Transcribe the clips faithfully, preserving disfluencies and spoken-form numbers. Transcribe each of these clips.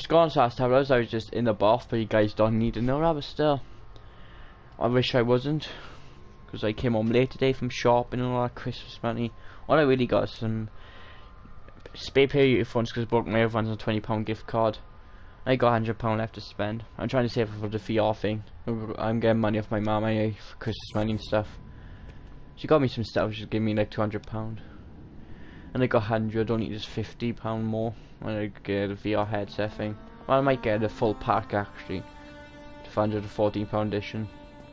was gone last time. I was, I was just in the bath, but you guys don't need to know that. But still, I wish I wasn't, because I came home late today from shopping and all that Christmas money. All I really got is some spare pair of earphones because I bought my earphones on a twenty pound gift card. I got a hundred pound left to spend. I'm trying to save for the V R thing. I'm getting money off my mum anyway for Christmas money and stuff. She got me some stuff. She's giving me like two hundred pound, and I got hundred. Only just fifty pound more when I get a V R headset thing. Well, I might get a full pack actually. The hundred and fourteen pound edition.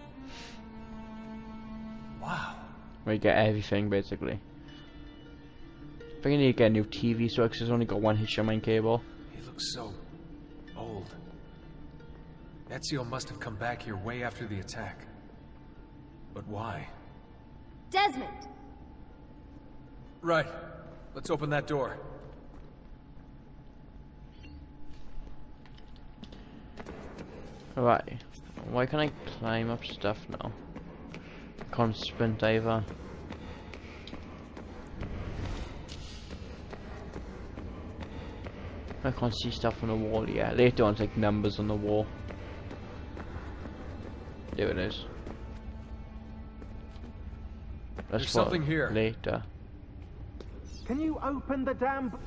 Wow. Where you get everything basically. I think I need to get a new T V so because it's only got one H D M I cable. He looks so old. Ezio must have come back here way after the attack. But why? Desmond! Right. Let's open that door. Alright. Why can I climb up stuff now? I can't sprint either. I can't see stuff on the wall yet. Later on, it's like numbers on the wall. There it is. That's There's something here. Later. Can you open the damn... b-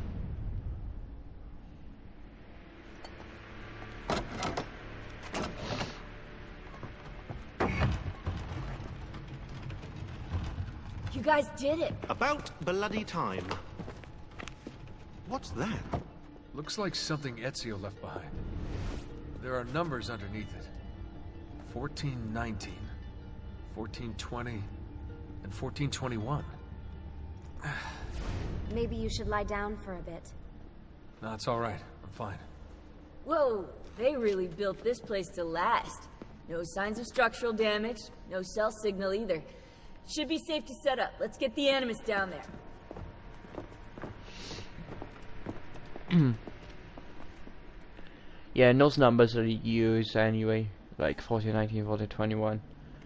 You guys did it! About bloody time. What's that? Looks like something Ezio left behind. There are numbers underneath it. fourteen nineteen, fourteen twenty, and fourteen twenty-one. Maybe you should lie down for a bit. No, it's all right. I'm fine. Whoa, they really built this place to last. No signs of structural damage, no cell signal either. Should be safe to set up. Let's get the Animus down there. Yeah, and those numbers are used anyway, like fourteen nineteen, fourteen twenty-one.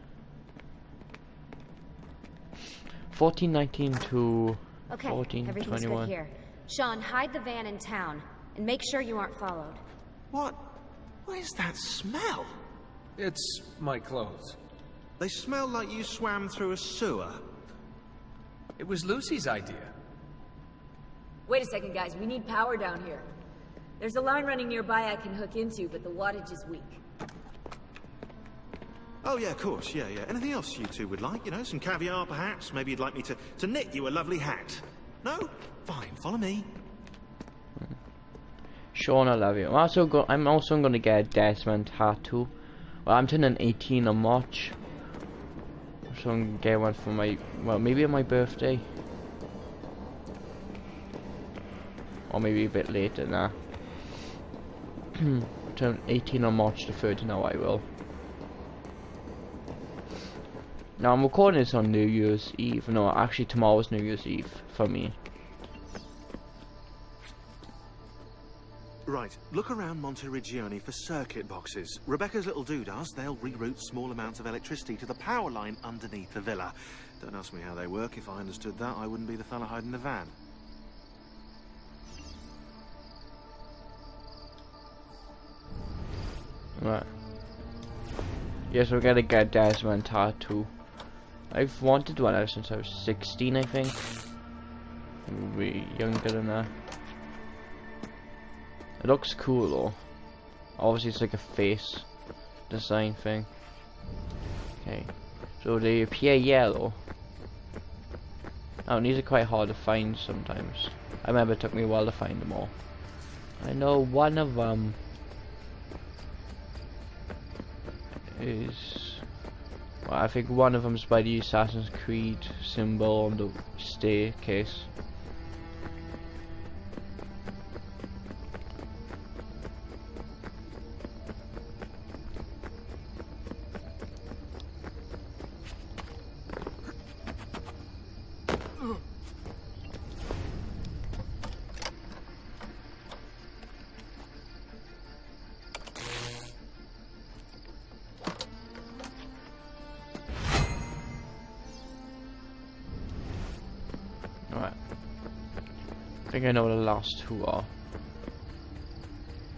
fourteen nineteen to Okay, fourteen everything's twenty-one. good here. Sean, hide the van in town, and make sure you aren't followed. What? What is that smell? It's my clothes. They smell like you swam through a sewer. It was Lucy's idea. Wait a second, guys. We need power down here. There's a line running nearby I can hook into, but the wattage is weak. Oh yeah, of course, yeah, yeah. Anything else you two would like? You know, some caviar perhaps? Maybe you'd like me to, to knit you a lovely hat? No? Fine, follow me. Sean, I love you. I'm also, go I'm also going to get a Desmond tattoo. Well, I'm turning eighteen in March. So I'm going to get one for my, well, maybe on my birthday. Or maybe a bit later, nah. Turn eighteen on March the third, now I will. Now I'm recording this on New Year's Eve. No, actually tomorrow's New Year's Eve for me. Right, look around Monteriggioni for circuit boxes. Rebecca's little doodahs, they'll reroute small amounts of electricity to the power line underneath the villa. Don't ask me how they work. If I understood that, I wouldn't be the fella hiding the van. Right. Yes, we're gonna get Desmond tattoo. I've wanted one ever since I was sixteen, I think. Maybe younger than that. It looks cool though. Obviously it's like a face design thing. Okay. So they appear yellow. Oh, these are quite hard to find sometimes. I remember it took me a while to find them all. I know one of them is, well, I think one of them is by the Assassin's Creed symbol on the staircase. Alright. I think I know what the last two are.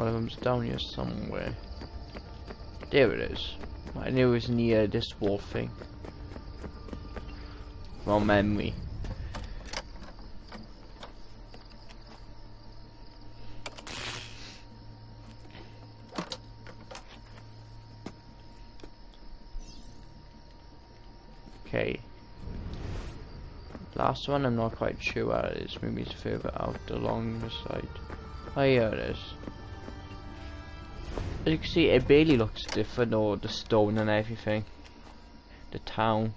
One of them's down here somewhere. There it is. I knew it was near this wall thing. Wrong memory. Okay. Last one, I'm not quite sure where it is. Maybe it's further out along the side. Oh, here it is. As you can see, it barely looks different, or the stone and everything. The town.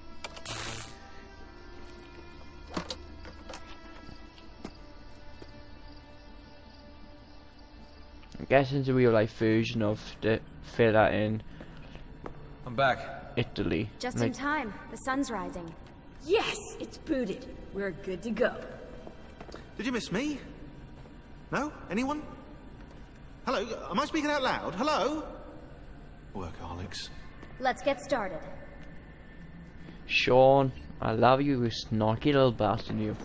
I'm guessing it's a real life version of the villa in I'm back. Just Italy. in Like, time. The sun's rising. Yes, it's booted. We're good to go. Did you miss me? No? Anyone? Hello? Am I speaking out loud? Hello? Workaholics. Let's get started. Sean, I love you, you snarky little bastard, you.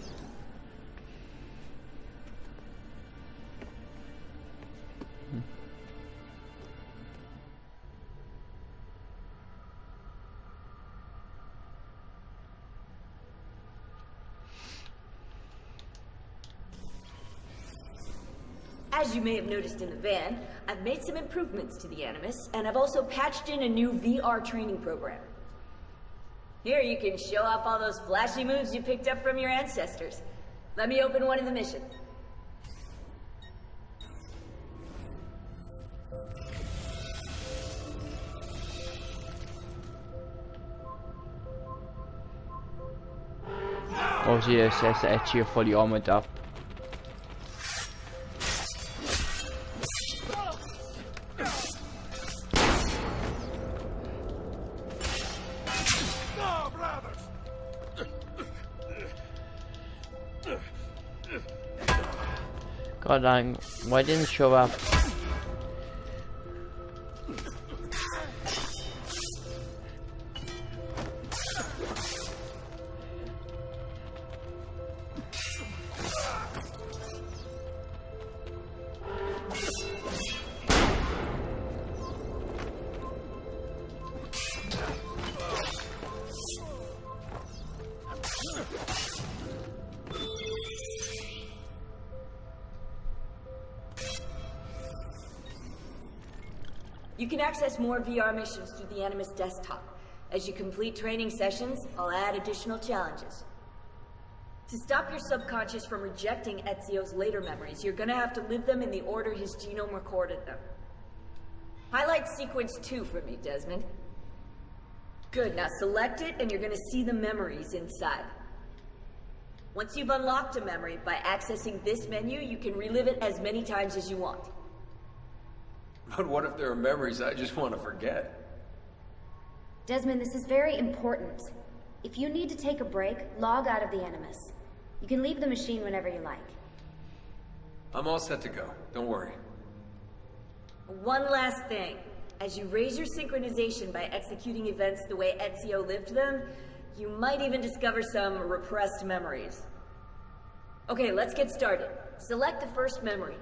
As you may have noticed in the van, I've made some improvements to the Animus, and I've also patched in a new V R training program. Here, you can show off all those flashy moves you picked up from your ancestors. Let me open one of the missions. Obviously, it says that Ezio fully armored up. God dang, why didn't it show up? You can access more V R missions through the Animus desktop. As you complete training sessions, I'll add additional challenges. To stop your subconscious from rejecting Ezio's later memories, you're gonna have to live them in the order his genome recorded them. Highlight sequence two for me, Desmond. Good, now select it and you're gonna see the memories inside. Once you've unlocked a memory, by accessing this menu, you can relive it as many times as you want. But what if there are memories I just want to forget? Desmond, this is very important. If you need to take a break, log out of the Animus. You can leave the machine whenever you like. I'm all set to go. Don't worry. One last thing. As you raise your synchronization by executing events the way Ezio lived them, you might even discover some repressed memories. Okay, let's get started. Select the first memory.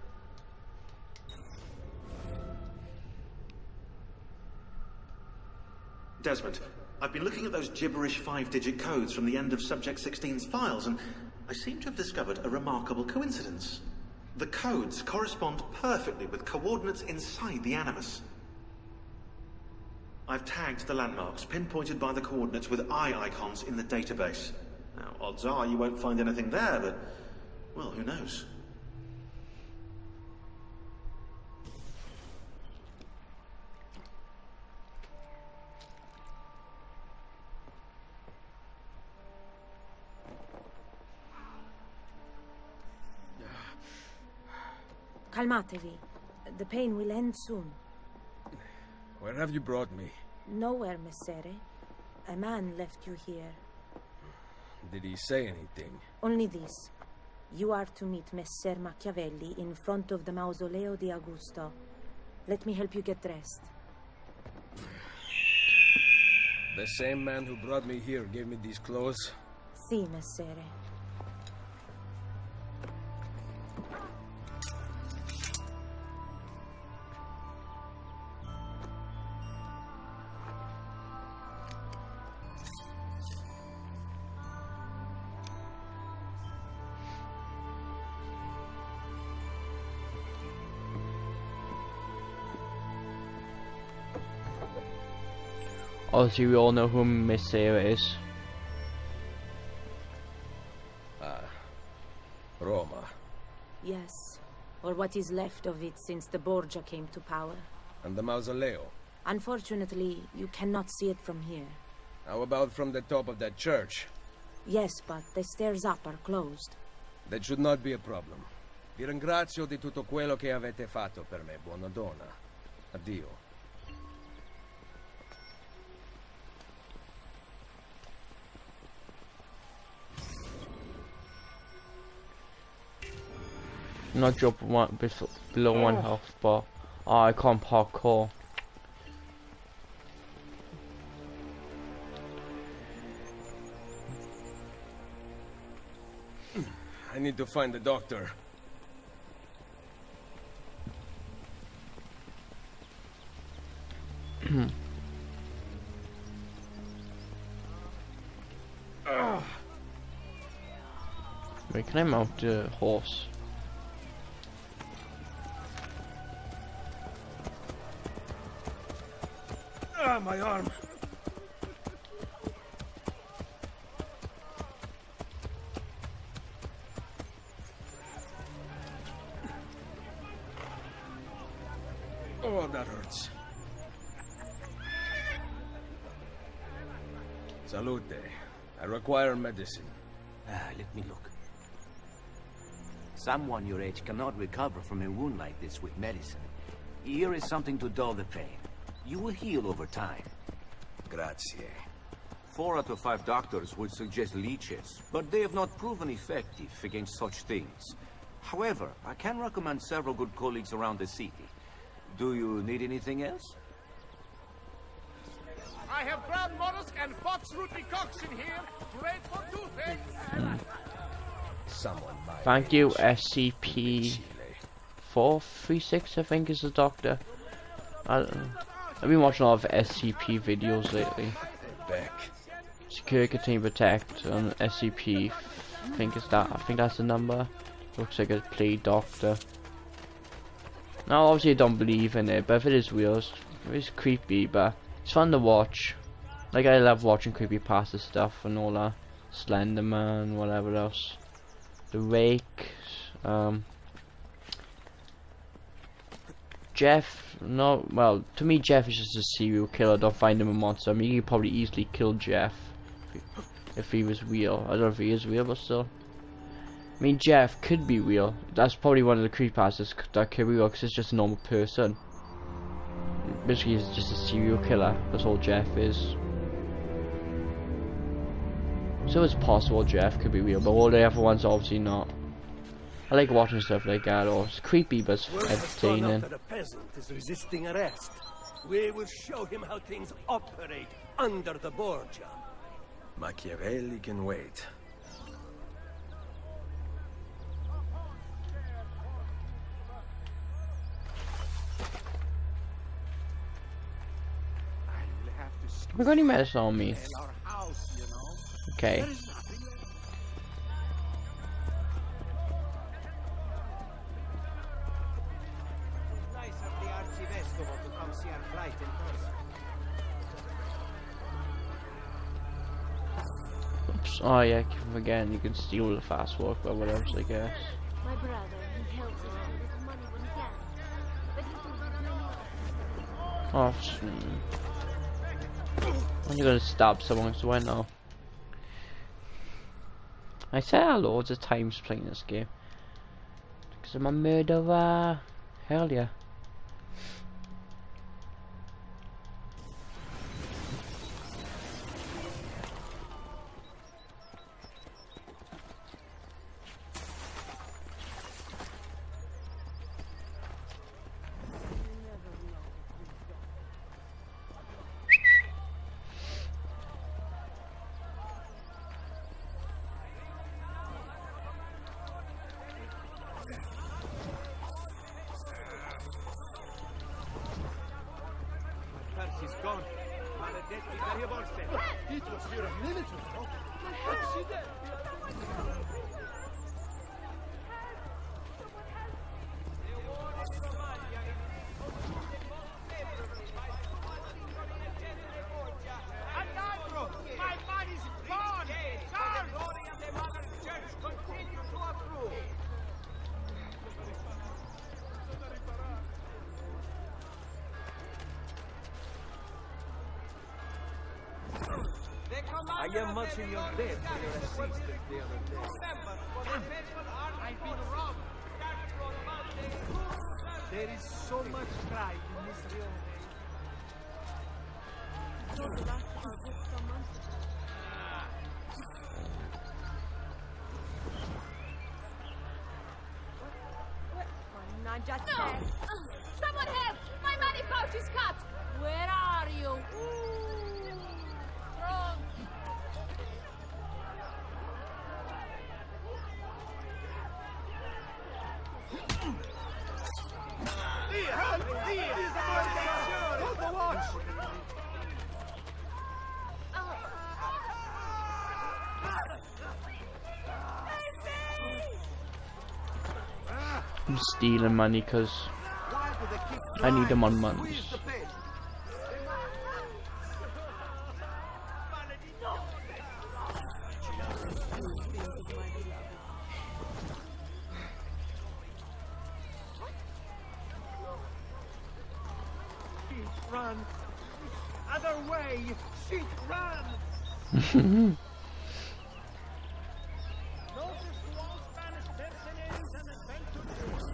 Desmond, I've been looking at those gibberish five-digit codes from the end of Subject sixteen's files, and I seem to have discovered a remarkable coincidence. The codes correspond perfectly with coordinates inside the Animus. I've tagged the landmarks, pinpointed by the coordinates with eye icons in the database. Now, odds are you won't find anything there, but, well, who knows? Calmatevi. The pain will end soon. Where have you brought me? Nowhere, Messere. A man left you here. Did he say anything? Only this. You are to meet Messer Machiavelli in front of the Mausoleo di Augusto. Let me help you get dressed. The same man who brought me here gave me these clothes? Si, Messere. Obviously, we all know who Miss Sarah is. Ah, Roma. Yes, or what is left of it since the Borgia came to power. And the mausoleo. Unfortunately, you cannot see it from here. How about from the top of that church? Yes, but the stairs up are closed. That should not be a problem. Vi ringrazio di tutto quello che avete fatto per me, buona donna. Addio. Not drop one below one health bar. Oh, I can't parkour. I need to find the doctor. Wait, can I mount the horse? Ah, my arm. Oh, that hurts. Salute. I require medicine. Ah, let me look. Someone your age cannot recover from a wound like this with medicine. Here is something to dull the pain. You will heal over time. Grazie. Four out of five doctors would suggest leeches, but they have not proven effective against such things. However, I can recommend several good colleagues around the city. Do you need anything else? I have brown mollusk and foxroot decoction here. Great for toothache. Someone might. Thank you, S C P four three six, I think is the doctor. I don't know. I've been watching a lot of S C P videos lately. Back. Secure, Contain, Protect on S C P. I think it's that. I think that's the number. Looks like a play doctor. Now, obviously, I don't believe in it, but if it is real, it's, it's creepy, but it's fun to watch. Like, I love watching creepypasta stuff and all that. Slenderman, whatever else. The Rake. Um, Jeff, no, well, to me, Jeff is just a serial killer. Don't find him a monster. I mean, you could probably easily kill Jeff if he, if he was real. I don't know if he is real, but still. I mean, Jeff could be real. That's probably one of the creepypastas that could be real, because it's just a normal person. Basically, he's just a serial killer. That's all Jeff is. So it's possible Jeff could be real, but all the other ones obviously not. I like watching stuff like that. Or it's creepy, but it's entertaining. The peasant is resisting arrest. We will show him how things operate under the Borgia. Machiavelli can wait. Have we got any medicine on me? Okay. Oops. Oh yeah, I keep forgetting you can steal the fast walk or whatever, I guess. My brother, he helps us with little money when he can. But he can do no. Oh, hmm. I'm gonna stab someone, so I know. I said that loads of times playing this game. Because I'm a murderer. Hell yeah. He's gone. It was here a minute ago. What's she there? I am much in your debt for your assistance the other day. Remember, for the faithful art, I've been robbed. There is so much pride in this real No! Someone help! My money pouch is cut! Where are you? Wrong! Hold the watch! I'm stealing money because I need them on months. Run! Other way! Sheep, run! Notice to all Spanish mercenaries and adventurers.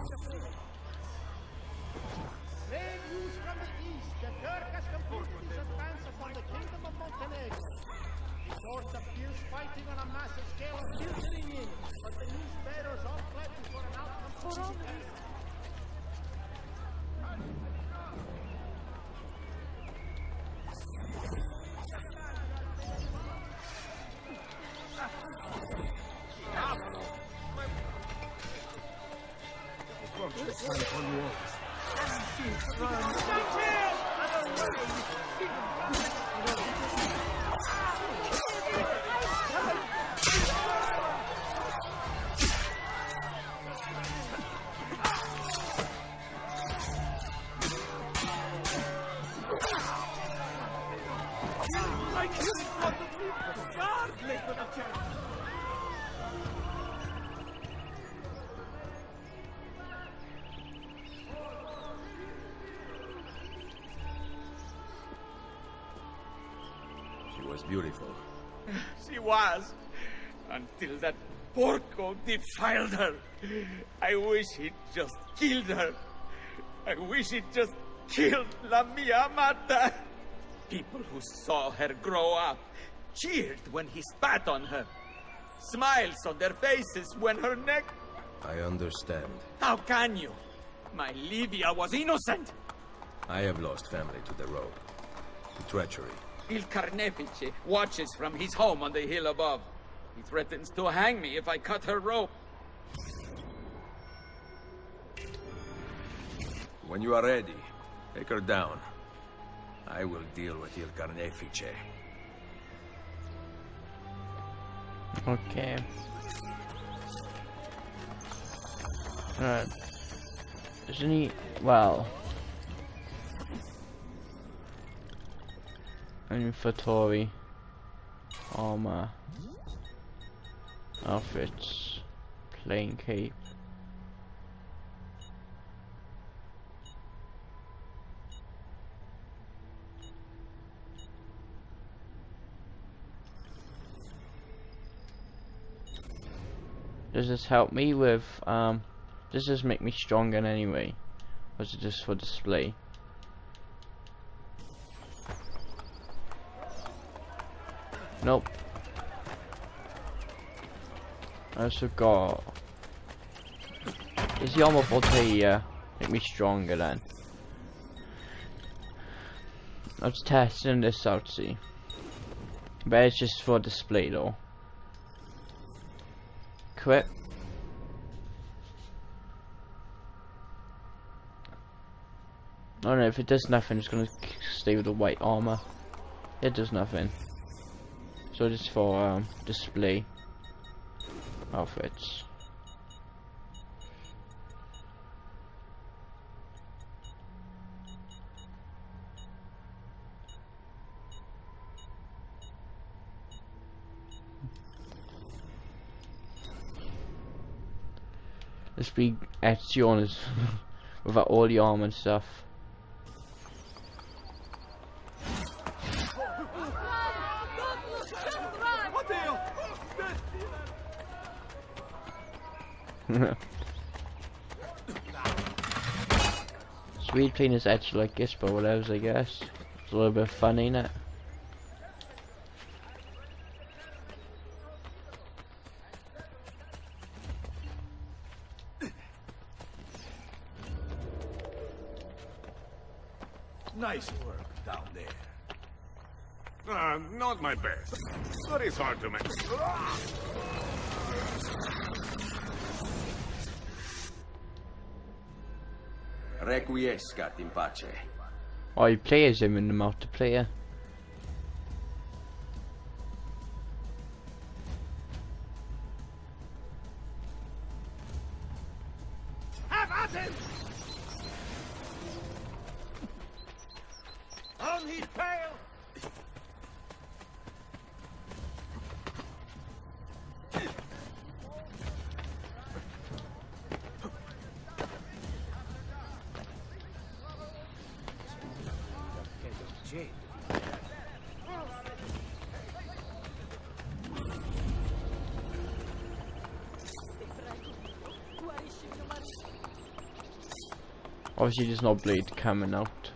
Slave news from the east. The Turk has completed his advance upon the kingdom of Montenegro. Reports of fierce fighting on a massive scale are filtering in, but the news bearers all fled before an outcome could be declared. She was beautiful. She was, until that porco defiled her. I wish he'd just killed her. I wish he'd just killed La Mia Amata. People who saw her grow up cheered when he spat on her. Smiles on their faces when her neck... I understand. How can you? My Livia was innocent. I have lost family to the rope, to treachery. Il Carnefice watches from his home on the hill above. He threatens to hang me if I cut her rope. When you are ready, take her down. I will deal with Il Carnefice. Okay. Alright. There's any... well... inventory, armor, outfits, plain cape. Does this help me with, um, does this make me stronger in any way? Or is it just for display? Nope. I also got... Is the armor here make me stronger then? I was testing this out, see. But it's just for display though. Quit. I don't know, if it does nothing, it's gonna stay with the white armor. It does nothing. So just for um, display outfits. This big Ezio is without all the armor and stuff. Run! It's weird playing as Ezio like this, but whatever, I guess. It's a little bit funny, ain't it? Nice work down there. Uh, not my best, but it's hard to make. Requiescat in pace. Oh, you play as him in the multiplayer. Have at him! On his tail! Obviously there's no blade coming out.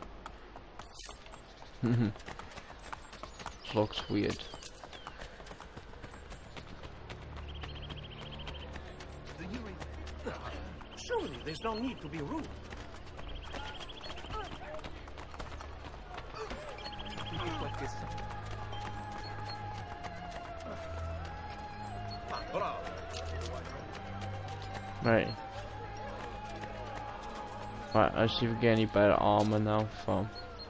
Looks weird. Surely there's no need to be rude. Right. Right, let's see if we get any better armor now from.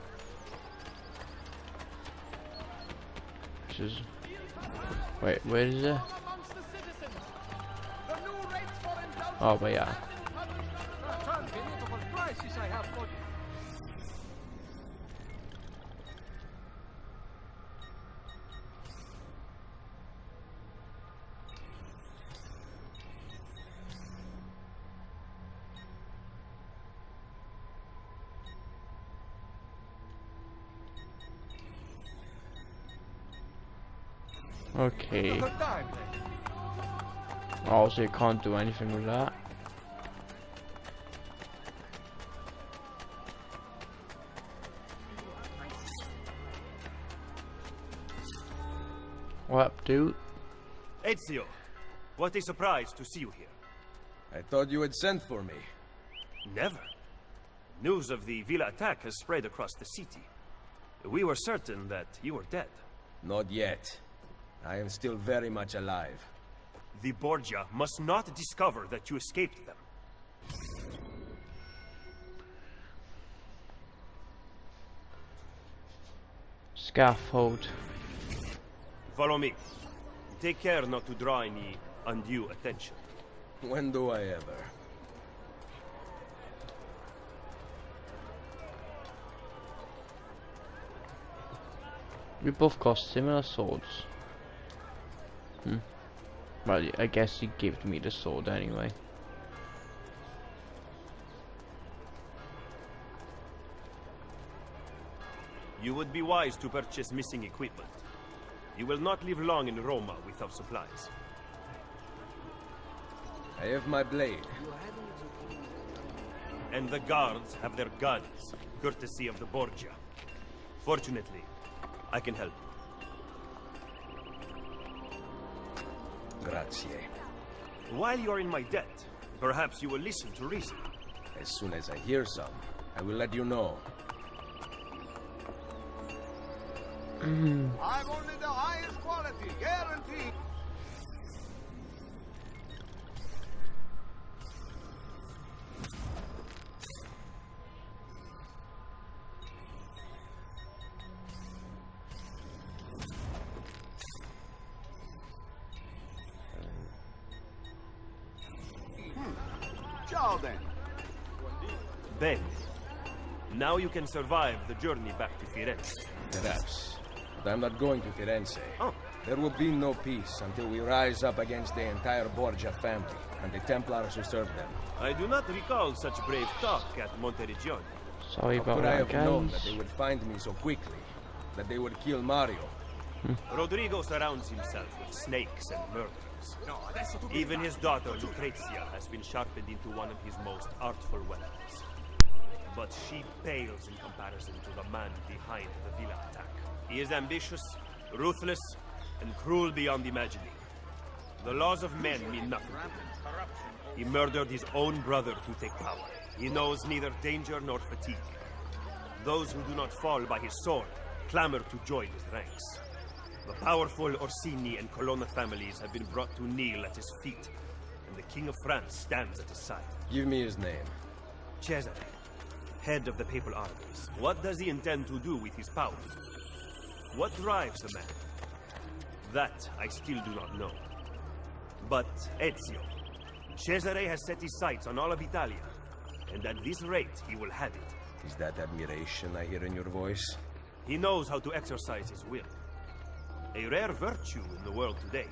Which is. Wait, where is it? Oh, but yeah. Okay. Oh, so you can't do anything with that. What up, dude? Ezio, what a surprise to see you here. I thought you had sent for me. Never. News of the Villa attack has spread across the city. We were certain that you were dead. Not yet. I am still very much alive. The Borgia must not discover that you escaped them. Scaffold. Follow me. Take care not to draw any undue attention. When do I ever? We both got similar swords. Hmm. Well, I guess he gave me the sword anyway. You would be wise to purchase missing equipment. You will not live long in Roma without supplies. I have my blade. And the guards have their guns, courtesy of the Borgia. Fortunately, I can help you. Grazie. While you are in my debt, perhaps you will listen to reason. As soon as I hear some, I will let you know. I've only the highest quality, guaranteed. Ciao then. Ben, now you can survive the journey back to Firenze. Perhaps. But I'm not going to Firenze. Oh. There will be no peace until we rise up against the entire Borgia family and the Templars who serve them. I do not recall such brave talk at Monteriggioni. Sorry How about could I that, have guys. known that they would find me so quickly? That they would kill Mario? Rodrigo surrounds himself with snakes and murderers. Even his daughter Lucrezia has been sharpened into one of his most artful weapons. But she pales in comparison to the man behind the villa attack. He is ambitious, ruthless, and cruel beyond imagining. The laws of men mean nothing to him. He murdered his own brother to take power. He knows neither danger nor fatigue. Those who do not fall by his sword clamor to join his ranks. The powerful Orsini and Colonna families have been brought to kneel at his feet, and the King of France stands at his side. Give me his name. Cesare, head of the papal armies. What does he intend to do with his power? What drives a man? That I still do not know. But Ezio, Cesare has set his sights on all of Italia, and at this rate he will have it. Is that admiration I hear in your voice? He knows how to exercise his will. A rare virtue in the world today.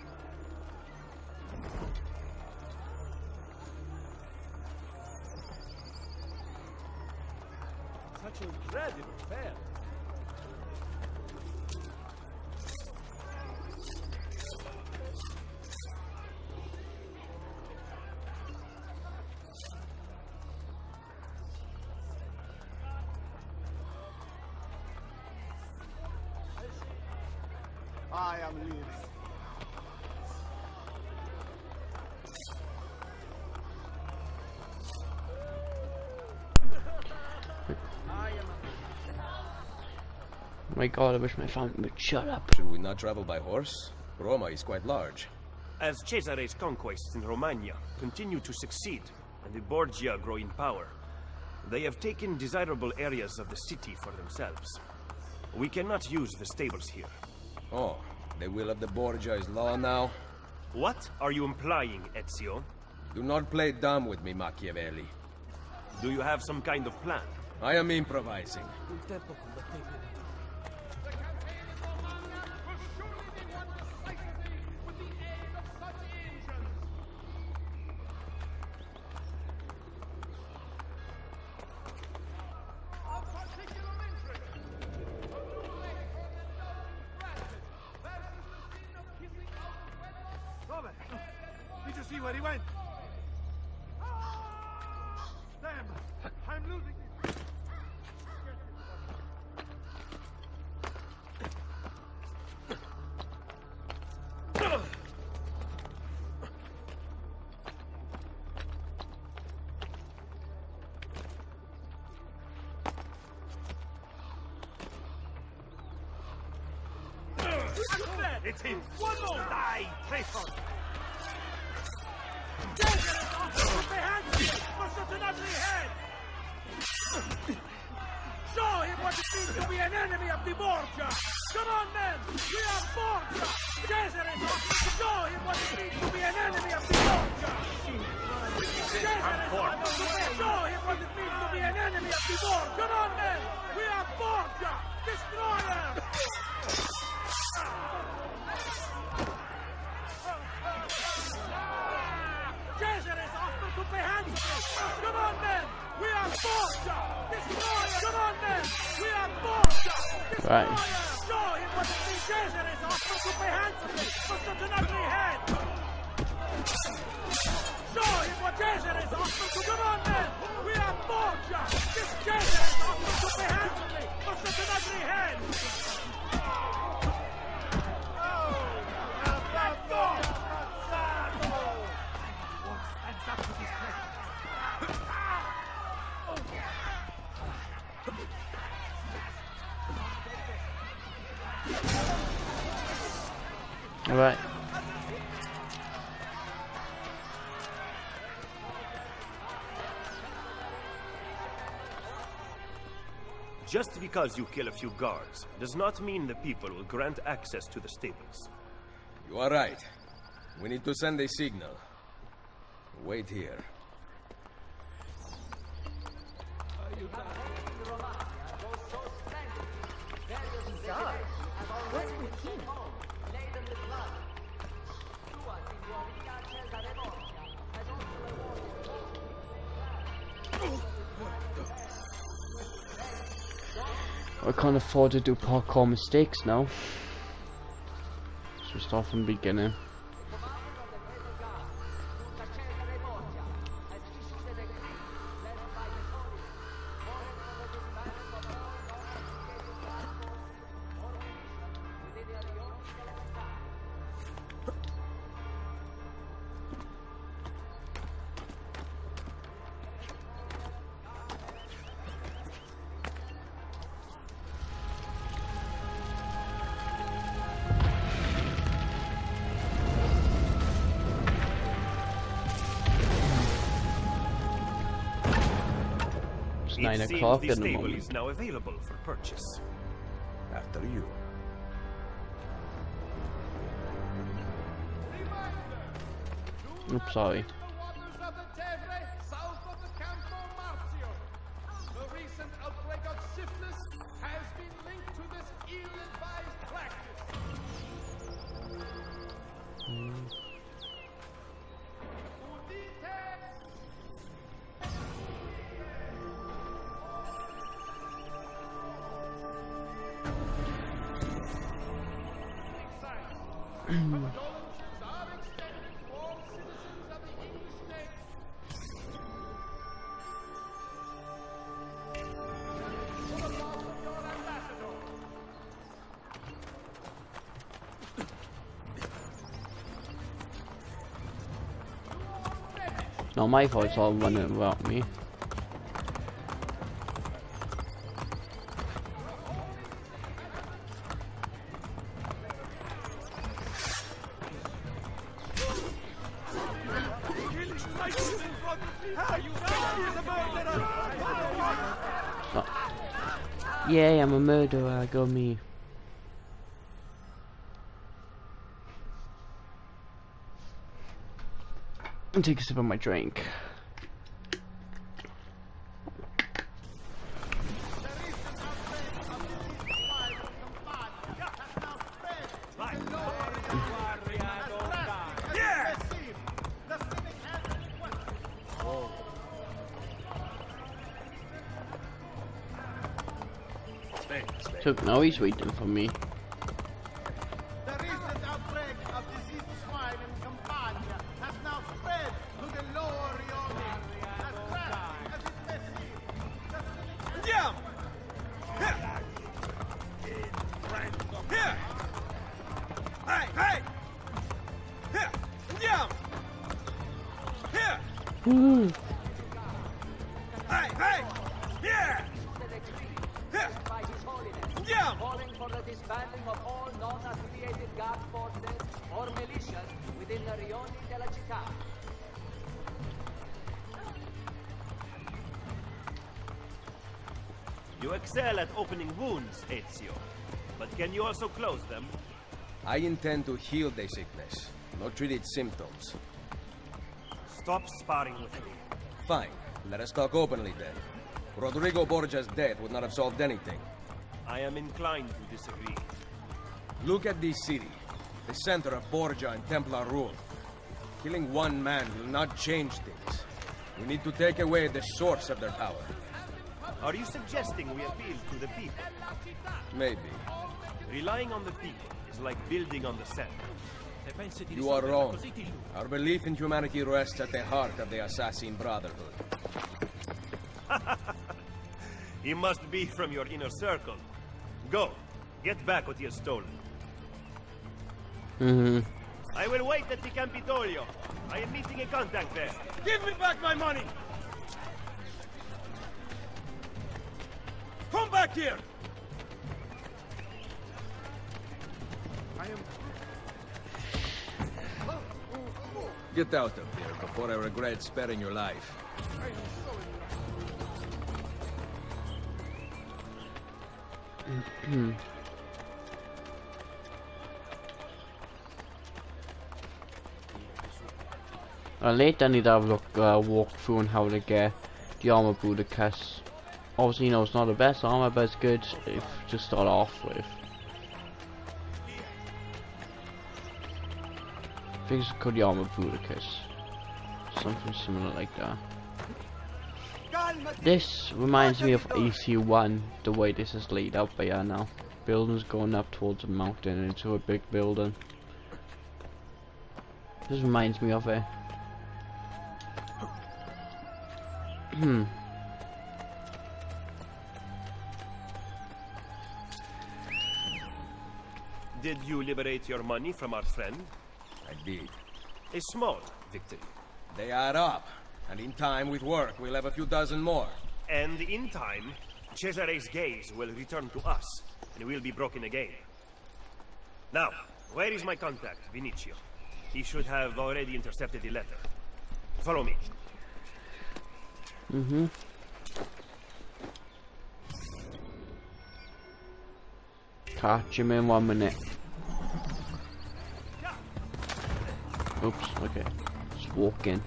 Such an incredible fair. I am leaving. My god, I wish my family would shut up. Should we not travel by horse? Roma is quite large. As Cesare's conquests in Romagna continue to succeed, and the Borgia grow in power, they have taken desirable areas of the city for themselves. We cannot use the stables here. Oh, the will of the Borgia is law now? What are you implying, Ezio? Do not play dumb with me, Machiavelli. Do you have some kind of plan? I am improvising. Did you see where he went? Damn! I'm losing it! It's him! One more! Die, traitor! Show him what it means to be an enemy of the Borgia! Come on, men! We are Borgia! Cesare! Show him what it means to be an enemy of the Borgia! Cesare! Show him what it means to be an enemy of the Borgia! Come on, men! We are Borgia! Destroy them! Cesare's offered to pay handsomely! Come on, men! We are Borgia! Destroy them! Come on, men! We are Borgia! Destroy Right. them! Show him what it means! Cesare's offered to pay handsomely for such an ugly head! Show him what Cesare's offered to... Come on, men! We are Borgia! This Cesare's offered to pay handsomely for such an ugly head! All right. Just because you kill a few guards does not mean the people will grant access to the stables. You are right. We need to send a signal. Wait here. Bizarre. What's with him? I can't afford to do parkour mistakes now. So start from the beginning. Nine It seems o'clock the in the stable moment. is now available for purchase. After you. Oops, sorry. The recent outbreak of syphilis has been linked to this ill-advised practice. Mm. Not my fault, it's all running about me. Oh. Yay, I'm a murderer, go me. And take a sip of my drink. So now he's waiting for me. The recent outbreak of diseased swine in Campania has now spread to the lower Rione. As fast as it may seem, the Andiamo! Here! Here! Hey, hey! Here! Andiamo! Here! Mm. Hey, hey! Here! Here! Andiamo! Calling for the disbanding of all non-affiliated guard forces or militias within the Rione della Città. You excel at opening wounds, Ezio. But can you also close them? I intend to heal the sickness, not treat its symptoms. Stop sparring with me. Fine. Let us talk openly then. Rodrigo Borgia's death would not have solved anything. I am inclined to disagree. Look at this city, the center of Borgia and Templar rule. Killing one man will not change things. We need to take away the source of their power. Are you suggesting we appeal to the people? Maybe. Relying on the people is like building on the sand. You are wrong. Our belief in humanity rests at the heart of the assassin Brotherhood. He must be from your inner circle. Go, get back what he has stolen. Mm-hmm. I will wait at the Campitolio. I am meeting a contact there. Give me back my money! Come back here! I am... Get out of here before I regret sparing your life. I am so Mm. uh, later I need to have a look, uh, walk through on how to get the armor Budapest. Obviously, you know, it's not the best armor, but it's good if to start off with. I think it's called the armor Budapest. Something similar like that. This reminds me of A C one, the way this is laid out by here now. Buildings going up towards a mountain into a big building. This reminds me of it. Hmm. Did you liberate your money from our friend? I did. A small victory. They add up, and in time with work, we'll have a few dozen more. And in time, Cesare's gaze will return to us, and we'll be broken again. Now, where is my contact, Vinicio? He should have already intercepted the letter. Follow me. Mm-hmm. Catch him in one minute. Oops, okay. Just walk in.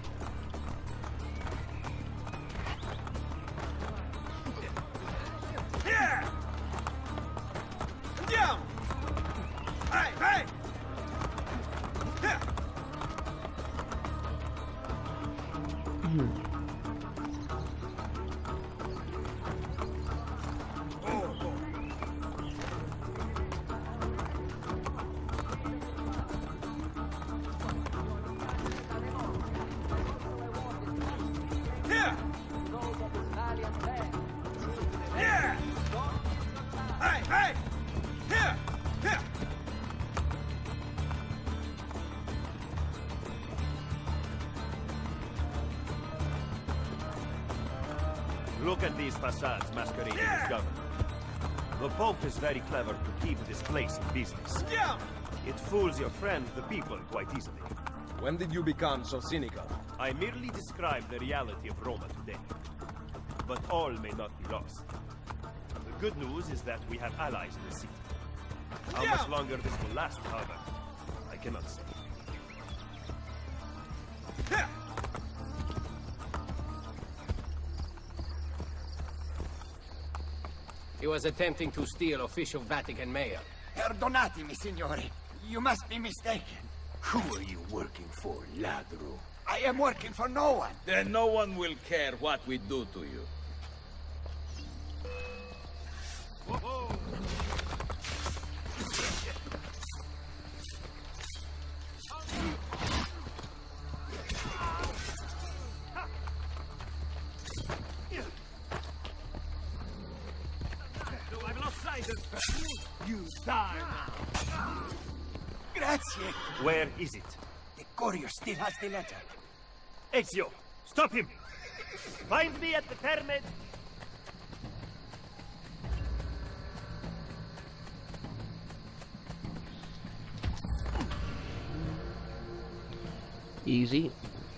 Look at these facades masquerading as government. The Pope is very clever to keep this place in business. It fools your friend, the people, quite easily. When did you become so cynical? I merely describe the reality of Roma today. But all may not be lost. The good news is that we have allies in the city. How much longer this will last, however, I cannot say. He was attempting to steal official Vatican mail. Perdonatemi, signore. You must be mistaken. Who are you working for, ladro? I am working for no one. Then no one will care what we do to you. You die now. Grazie. Where is it? The courier still has the letter. Ezio, stop him! Find me at the Terme. Easy.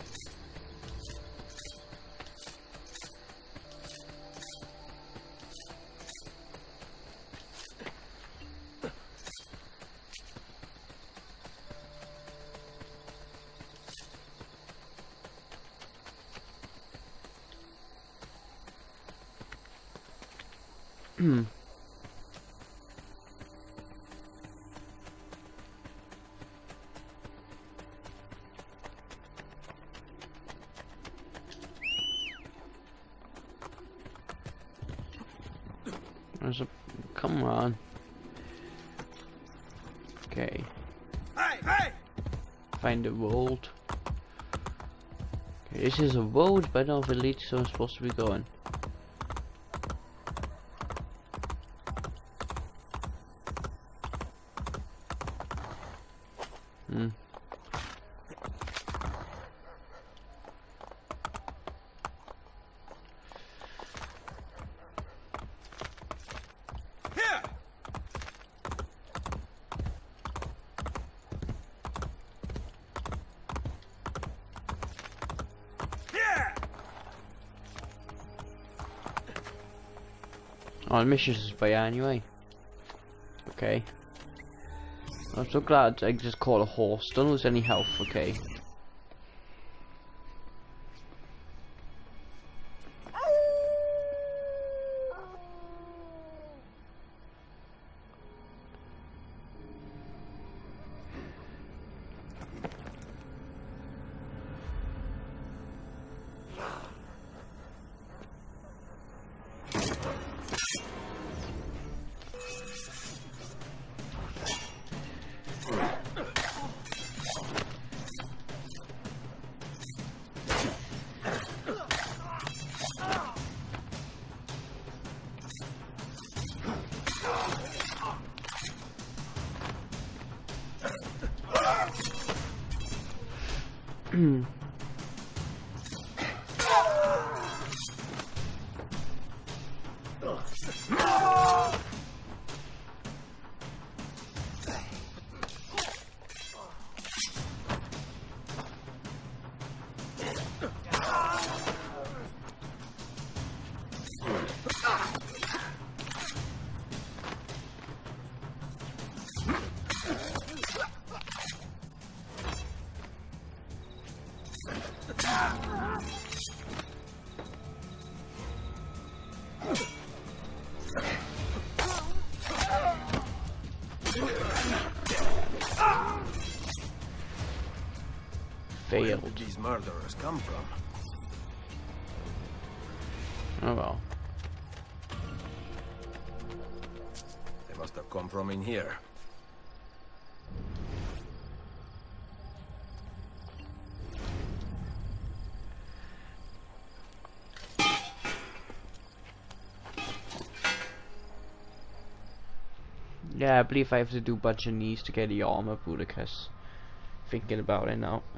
Hmm. There's a... Come on. Okay. Hey, hey! Find a road. Okay, this is a road, but I don't know if it leads to where I'm supposed to be going. Hmm. Here! Here! Oh, the mission's is by anyway. Okay. I'm so glad I just caught a horse. Don't lose any health, okay. Where did these murderers come from? Oh well. They must have come from in here. Yeah, I believe I have to do a bunch of knees to get the armor, Budicus. Thinking about it now.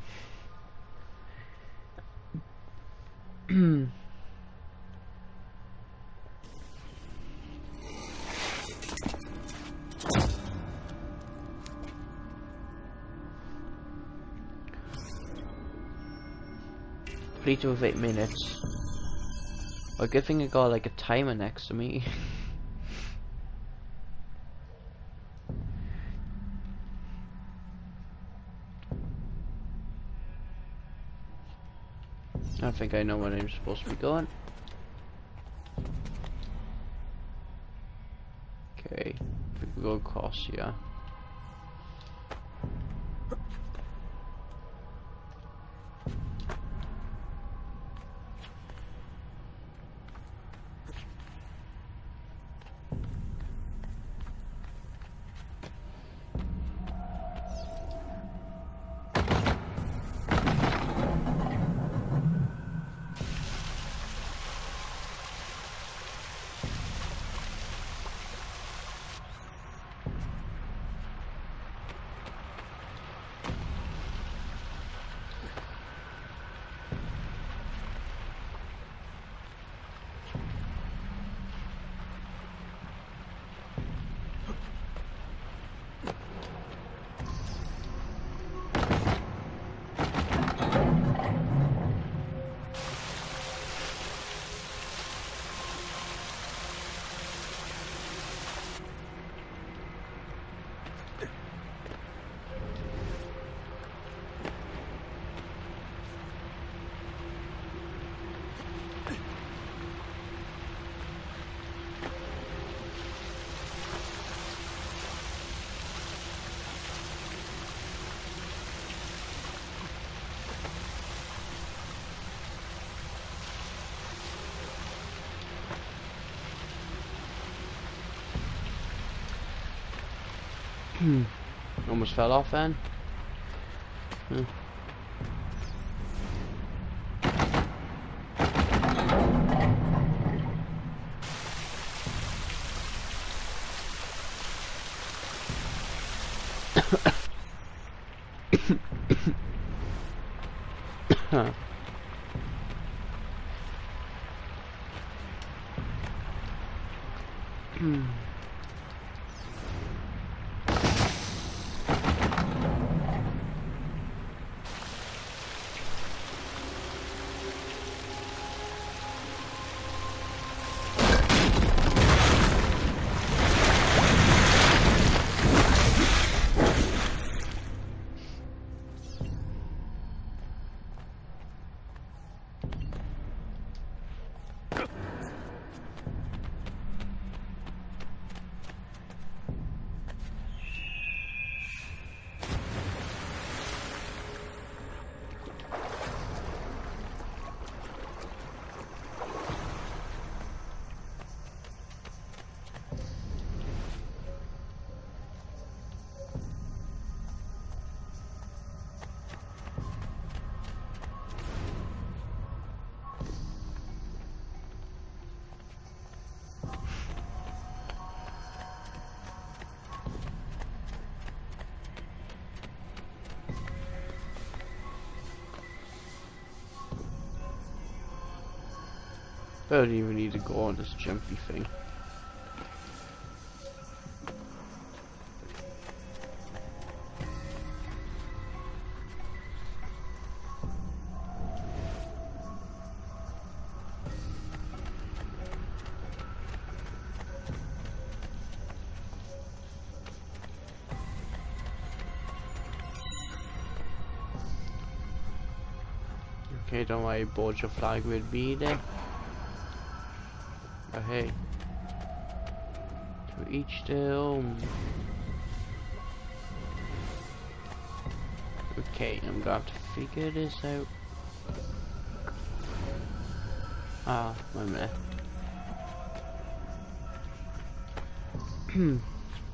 Complete with eight minutes. Well, good thing I got like a timer next to me. I think I know where I'm supposed to be going. Okay, I think we go across here. Hmm. Almost fell off then. Hmm. Huh. Hmm. I don't even need to go on this jumpy thing. Okay, don't worry, board your flag with me there. But hey, to each their own. Okay, I'm gonna have to figure this out. Ah, wait a minute. I'm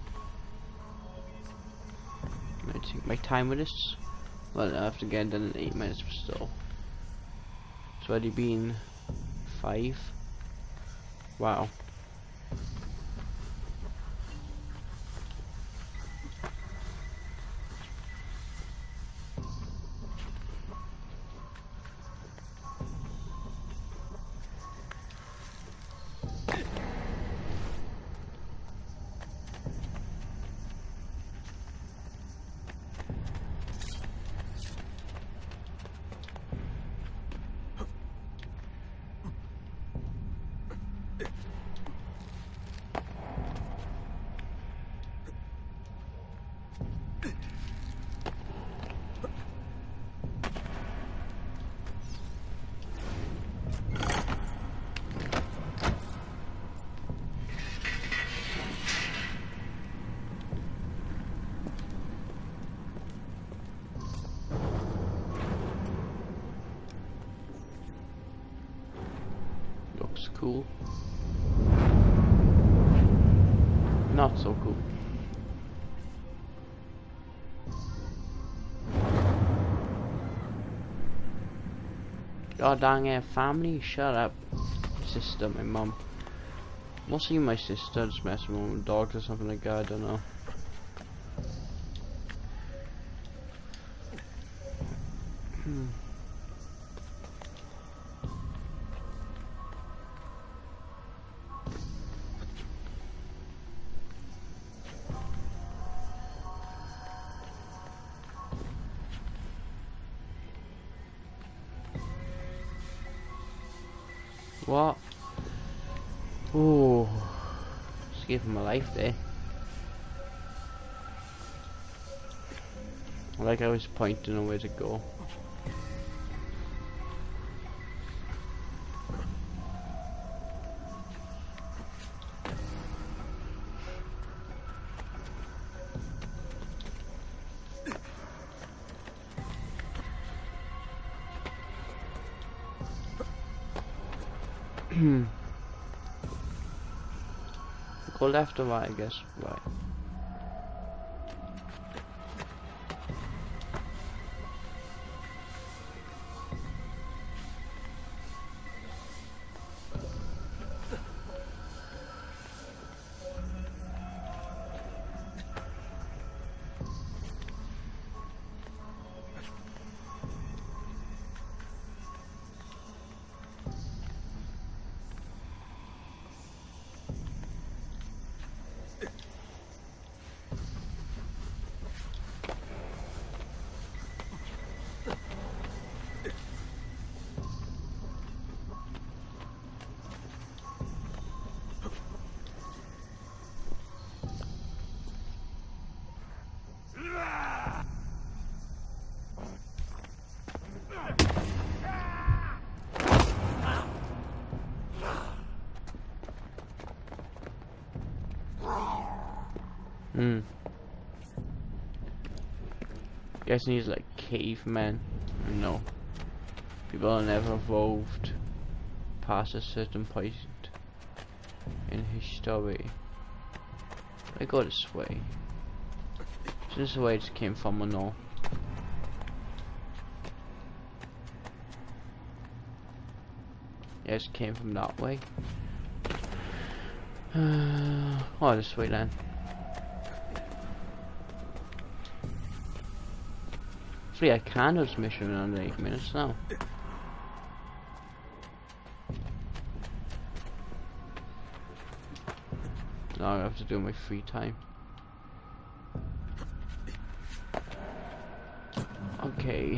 gonna take my time with this. Well, I have to get it done in eight minutes, but still. It's already been five. Wow. Looks cool. Not so cool. God dang it, family, shut up. Sister, my mum. Mostly my sister, just messing with dogs or something like that, I don't know. Hmm. What? Oh, just gave him my life there. Like I was pointing on where to go. Go left or right, I guess. Right. Hmm. Guessing he's like cavemen. No. People are never evolved past a certain point in history. I go this way. So this is where it came from or no? Yes, it came from that way. Uh, oh, this way then. Hopefully I can do this mission in under eight minutes now. to do in my free time. Okay.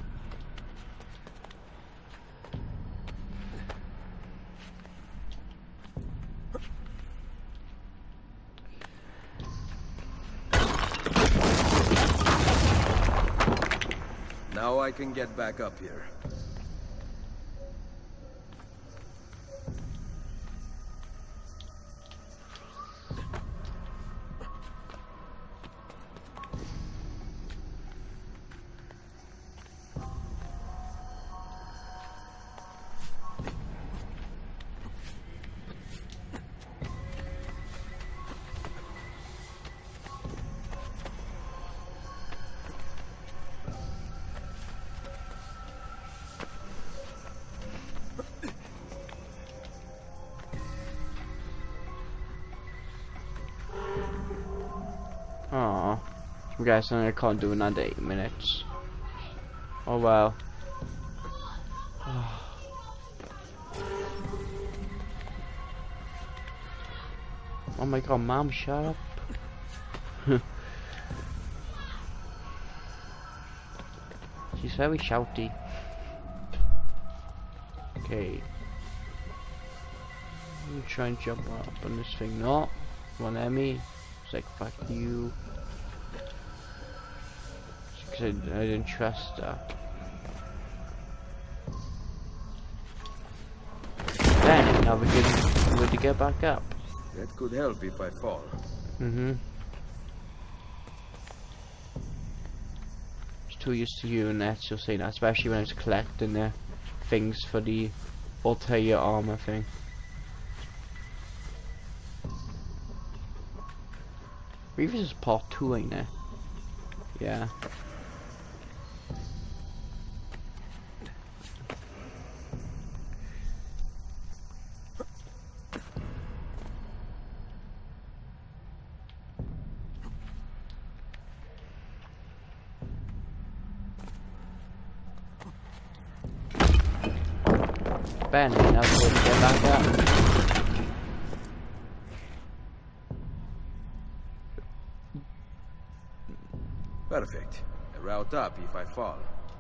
Now I can get back up here. Aww. I'm guessing I can't do another eight minutes. Oh well. Oh my god, Mom, shut up. She's very shouty. Okay. I'm trying to jump up on this thing. No. One enemy. It's like, fuck you. Because I, I didn't trust her. Then, now we're getting ready to get back up. That could help if I fall. Mm-hmm. Just too used to you and that, you'll say that, especially when I was collecting the things for the ulterior armor thing. Maybe this is part two, ain't it? Yeah. Ben, now we're going to get back up. Perfect. A route up if I fall.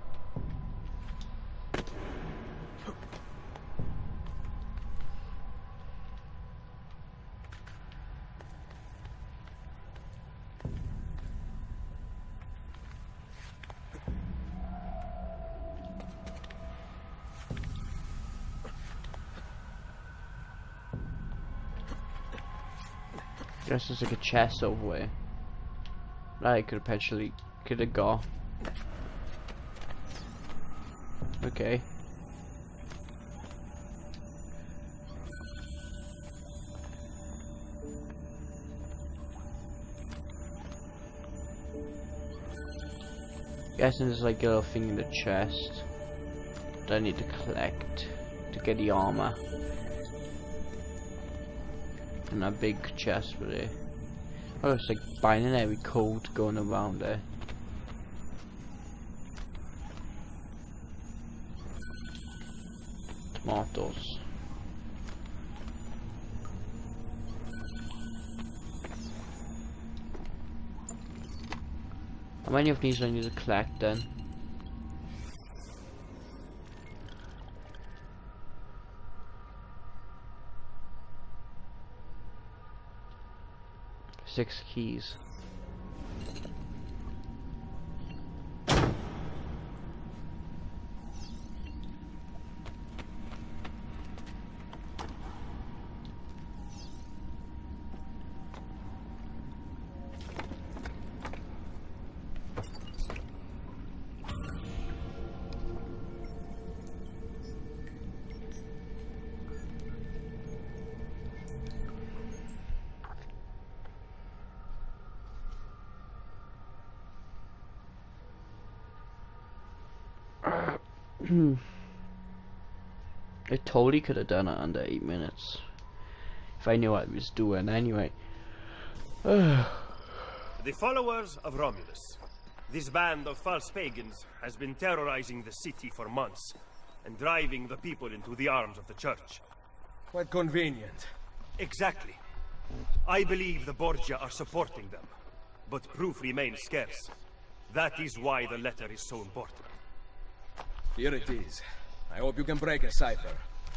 Guess there's like a chest over there. I could potentially could have got. Okay. Guessing there's like a little thing in the chest that I need to collect to get the armor. And a big chest with it. Oh, it's like binary code going around there. Tomatoes. How many of these do I need to collect then? Six keys. I totally could have done it under eight minutes if I knew what I was doing anyway. The followers of Romulus. This band of false pagans has been terrorizing the city for months and driving the people into the arms of the church. Quite convenient. Exactly. I believe the Borgia are supporting them, but proof remains scarce. That is why the letter is so important. Here it is. I hope you can break a cipher.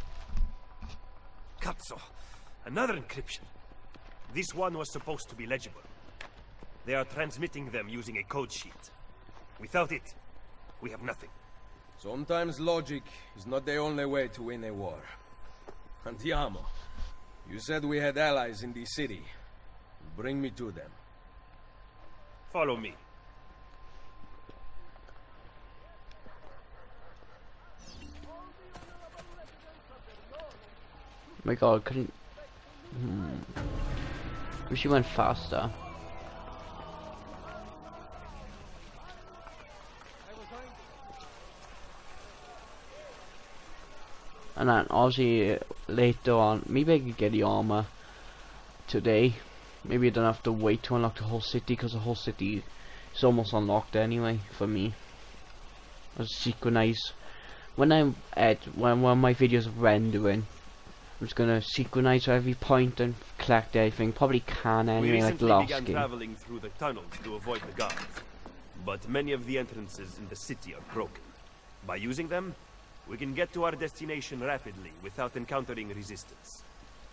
Cazzo! Another encryption. This one was supposed to be legible. They are transmitting them using a code sheet. Without it, we have nothing. Sometimes logic is not the only way to win a war. Andiamo. You said we had allies in the city. Bring me to them. Follow me. My god, couldn't... Hmm. Wish he went faster. And then obviously later on, maybe I could get the armor today. Maybe I don't have to wait to unlock the whole city, because the whole city is almost unlocked anyway for me. I'll synchronize when I'm at when one of my videos are rendering. I'm just gonna synchronize every point and collect everything. Probably can anyway, like the last began game. traveling through the tunnels to avoid the guards, but many of the entrances in the city are broken. By using them, we can get to our destination rapidly without encountering resistance.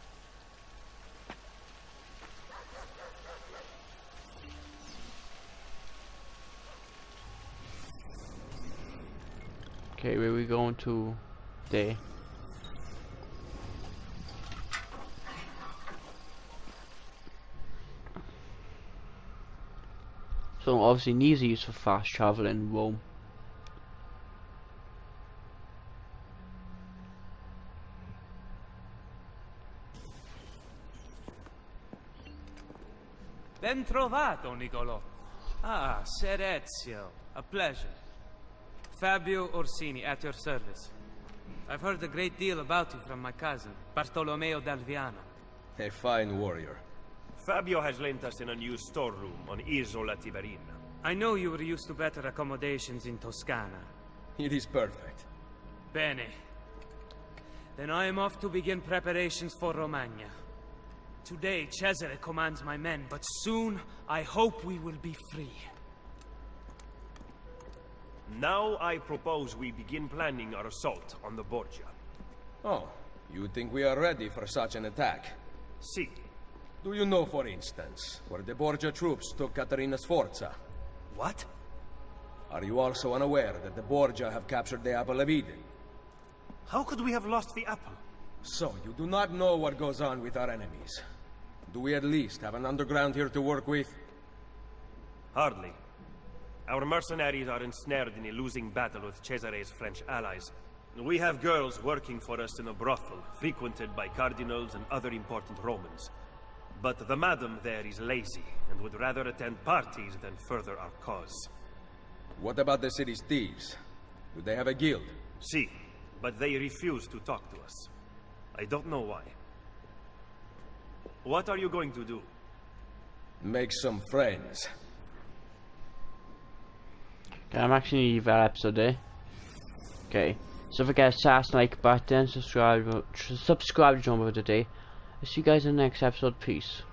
Okay, where are we going to today? So obviously needs use for fast travel in Rome. Ben trovato, Nicolò. Ah, Ser Ezio. A pleasure. Fabio Orsini, at your service. I've heard a great deal about you from my cousin, Bartolomeo d'Alviano. A fine warrior. Fabio has lent us in a new storeroom on Isola Tiberina. I know you were used to better accommodations in Toscana. It is perfect. Bene. Then I am off to begin preparations for Romagna. Today, Cesare commands my men, but soon, I hope we will be free. Now I propose we begin planning our assault on the Borgia. Oh, you think we are ready for such an attack? Si. Do you know, for instance, where the Borgia troops took Caterina Sforza? What? Are you also unaware that the Borgia have captured the Apple of Eden? How could we have lost the apple? So, you do not know what goes on with our enemies. Do we at least have an underground here to work with? Hardly. Our mercenaries are ensnared in a losing battle with Cesare's French allies. We have girls working for us in a brothel, frequented by cardinals and other important Romans. But the madam there is lazy, and would rather attend parties than further our cause. What about the city's thieves? Do they have a guild? Si, but they refuse to talk to us. I don't know why. What are you going to do? Make some friends. Okay, I'm actually leave that episode there. Okay, so forget to smash the like button, subscribe, subscribe to the channel today. I'll see you guys in the next episode. Peace.